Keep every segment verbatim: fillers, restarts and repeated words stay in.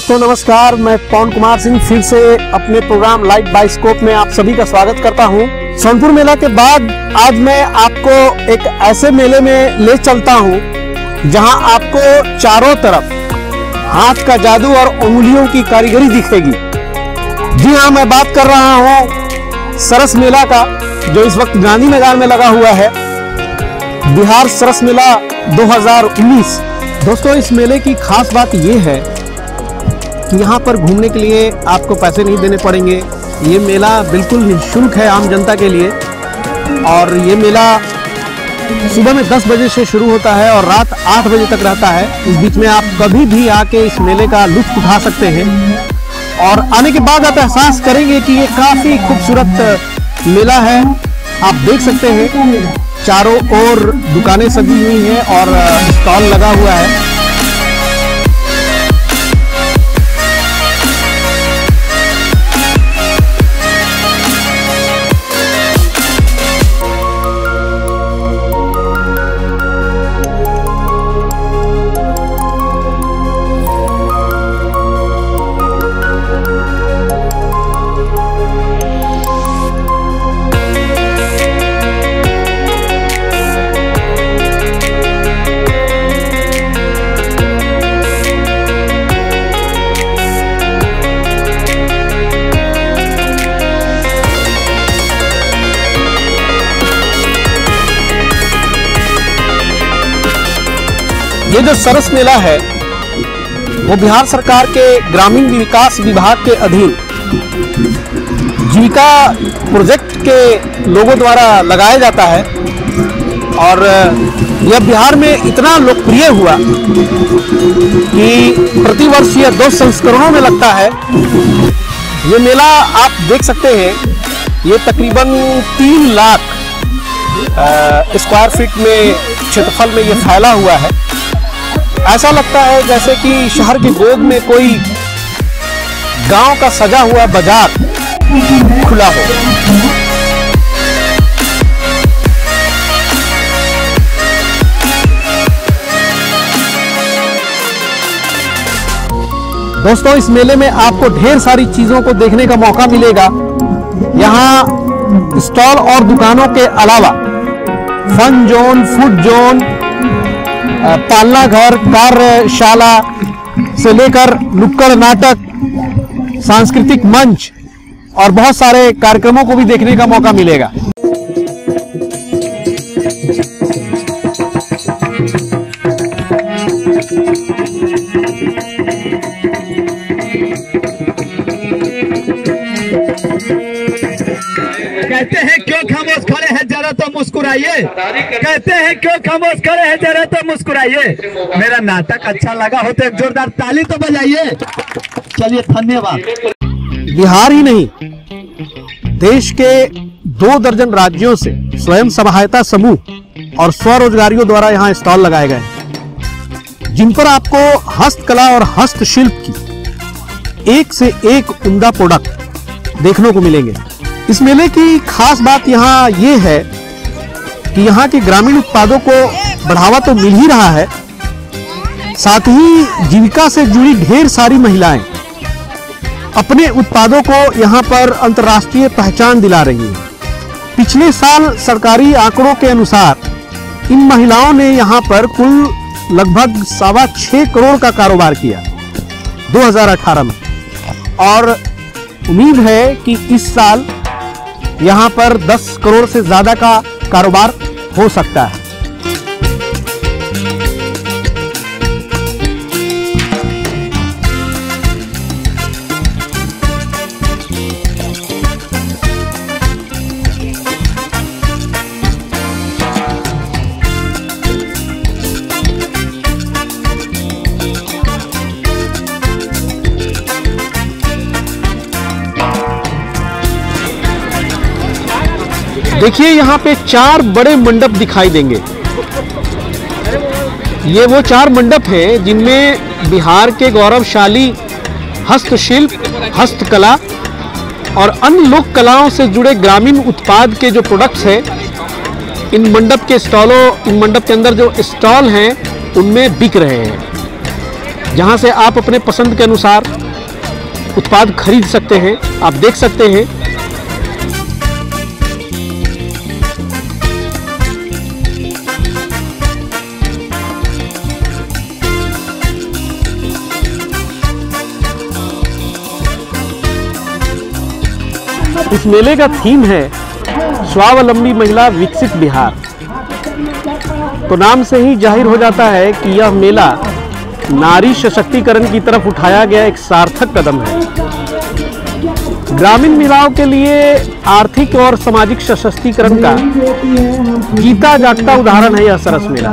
दोस्तों नमस्कार, मैं पवन कुमार सिंह फिर से अपने प्रोग्राम लाइव बाइस्कोप में आप सभी का स्वागत करता हूं। सोनपुर मेला के बाद आज मैं आपको एक ऐसे मेले में ले चलता हूं जहां आपको चारों तरफ हाथ का जादू और उंगलियों की कारीगरी दिखेगी। जी हां, मैं बात कर रहा हूं सरस मेला का, जो इस वक्त गांधी मैदान में लगा हुआ है। बिहार सरस मेला दो हज़ार उन्नीस। दोस्तों, इस मेले की खास बात यह है कि यहाँ पर घूमने के लिए आपको पैसे नहीं देने पड़ेंगे। ये मेला बिल्कुल निःशुल्क है आम जनता के लिए, और ये मेला सुबह में दस बजे से शुरू होता है और रात आठ बजे तक रहता है। इस बीच में आप कभी भी आके इस मेले का लुत्फ उठा सकते हैं, और आने के बाद आप एहसास करेंगे कि ये काफ़ी खूबसूरत मेला है। आप देख सकते हैं चारों ओर दुकानें सजी हुई हैं और स्टॉल लगा हुआ है। ये जो सरस मेला है वो बिहार सरकार के ग्रामीण विकास विभाग के अधीन जीविका प्रोजेक्ट के लोगों द्वारा लगाया जाता है, और यह बिहार में इतना लोकप्रिय हुआ कि प्रतिवर्ष यह दो संस्करणों में लगता है। ये मेला आप देख सकते हैं, ये तकरीबन तीन लाख स्क्वायर फीट में क्षेत्रफल में ये फैला हुआ है। ऐसा लगता है जैसे कि शहर के गोद में कोई गांव का सजा हुआ बाजार खुला हो। दोस्तों, इस मेले में आपको ढेर सारी चीजों को देखने का मौका मिलेगा। यहाँ स्टॉल और दुकानों के अलावा फन जोन, फूड जोन, पालना घर, कार्यशाला से लेकर नुक्कड़ नाटक, सांस्कृतिक मंच और बहुत सारे कार्यक्रमों को भी देखने का मौका मिलेगा। कहते हैं क्यों खामोश खड़े हैं, जरा तो मुस्कुराइए। कहते हैं क्यों खामोश खड़े हैं, जरा तो मुस्कुराइए। मेरा नाटक अच्छा लगा हो तो एक जोरदार ताली तो बजाइए। चलिए, धन्यवाद। बिहार ही नहीं, देश के दो दर्जन राज्यों से स्वयं सहायता समूह और स्वरोजगारियों द्वारा यहाँ स्टॉल लगाए गए हैं, जिन पर आपको हस्तकला और हस्तशिल्प की एक से एक उम्दा प्रोडक्ट देखने को मिलेंगे। इस मेले की खास बात यहाँ ये है कि यहाँ के ग्रामीण उत्पादों को बढ़ावा तो मिल ही रहा है, साथ ही जीविका से जुड़ी ढेर सारी महिलाएं अपने उत्पादों को यहाँ पर अंतर्राष्ट्रीय पहचान दिला रही हैं। पिछले साल सरकारी आंकड़ों के अनुसार इन महिलाओं ने यहाँ पर कुल लगभग सवा छह करोड़ का कारोबार किया दो हज़ार अठारह में, और उम्मीद है कि इस साल यहाँ पर दस करोड़ से ज्यादा का कारोबार हो सकता है। देखिए, यहाँ पे चार बड़े मंडप दिखाई देंगे। ये वो चार मंडप हैं जिनमें बिहार के गौरवशाली हस्तशिल्प, हस्तकला और अन्य लोक कलाओं से जुड़े ग्रामीण उत्पाद के जो प्रोडक्ट्स हैं, इन मंडप के स्टॉलों इन मंडप के अंदर जो स्टॉल हैं उनमें बिक रहे हैं। जहां से आप अपने पसंद के अनुसार उत्पाद खरीद सकते हैं। आप देख सकते हैं इस मेले का थीम है स्वावलंबी महिला विकसित बिहार। तो नाम से ही जाहिर हो जाता है कि यह मेला नारी सशक्तिकरण की तरफ उठाया गया एक सार्थक कदम है। ग्रामीण महिलाओं के लिए आर्थिक और सामाजिक सशक्तिकरण का जीता जागता उदाहरण है यह सरस मेला।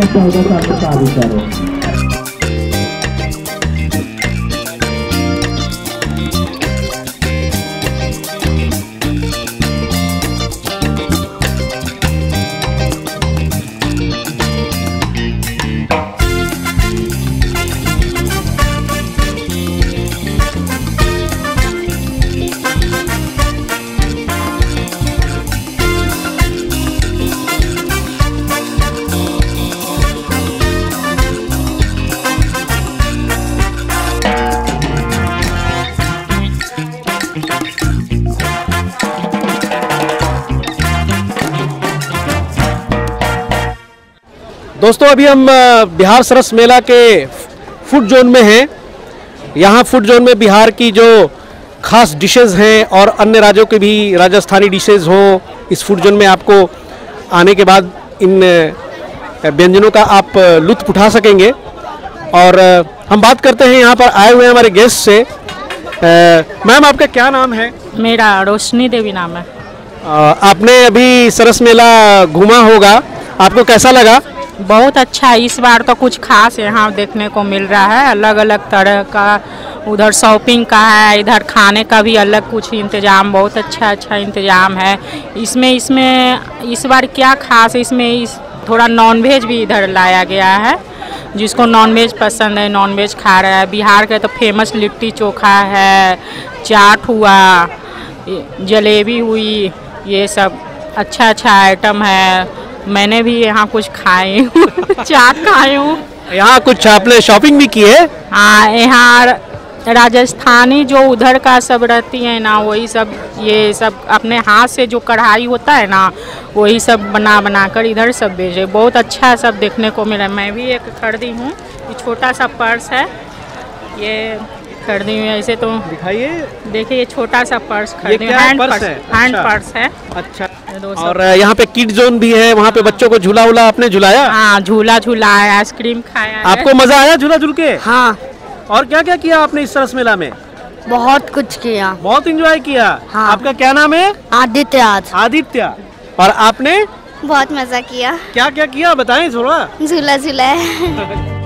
दोस्तों अभी हम बिहार सरस मेला के फूड जोन में हैं। यहाँ फूड जोन में बिहार की जो खास डिशेस हैं और अन्य राज्यों के भी राजस्थानी डिशेस हों, इस फूड जोन में आपको आने के बाद इन व्यंजनों का आप लुत्फ उठा सकेंगे। और हम बात करते हैं यहाँ पर आए हुए हमारे गेस्ट से। मैम आपका क्या नाम है? मेरा रोशनी देवी नाम है। आ, आपने अभी सरस मेला घूमा होगा, आपको कैसा लगा? बहुत अच्छा। इस बार तो कुछ खास यहाँ देखने को मिल रहा है, अलग अलग तरह का। उधर शॉपिंग का है, इधर खाने का भी अलग कुछ इंतज़ाम, बहुत अच्छा अच्छा इंतज़ाम है इसमें। इसमें इस बार क्या खास है, इसमें इस थोड़ा नॉनवेज भी इधर लाया गया है। जिसको नॉनवेज पसंद है नॉनवेज खा रहा है। बिहार का तो फेमस लिट्टी चोखा है, चाट हुआ, जलेबी हुई, ये सब अच्छा अच्छा आइटम है। मैंने भी यहाँ कुछ खाए हूँ चाट खाए हूँ। यहाँ कुछ आपने शॉपिंग भी की है? हाँ, यहाँ राजस्थानी जो उधर का सब रहती है ना, वही सब ये सब अपने हाथ से जो कढ़ाई होता है ना, वही सब बना बना कर इधर सब बेचे। बहुत अच्छा सब देखने को मिला। मैं भी एक खरीदी हूँ, ये छोटा सा पर्स है, ये खरीदी हुई है। ऐसे तो दिखाइए, देखिए ये छोटा सा पर्स खरीदी है। हैंड पर्स पर्स है? हैंड अच्छा। पर्स है। अच्छा। और और यहाँ पे किड जोन भी है, वहाँ पे बच्चों को झूला वूला आपने झुलाया? हाँ, झूला झूला है, आइसक्रीम खाया है। आपको मजा आया झूला झूल के? हाँ, और क्या क्या किया आपने इस सरस मेला में? बहुत कुछ किया। बहुत एंजॉय किया। हाँ। आपका क्या नाम है? आदित्य। आज आदित्य। और आपने बहुत मजा किया। क्या क्या किया बताएं थोड़ा। झूला झूला है।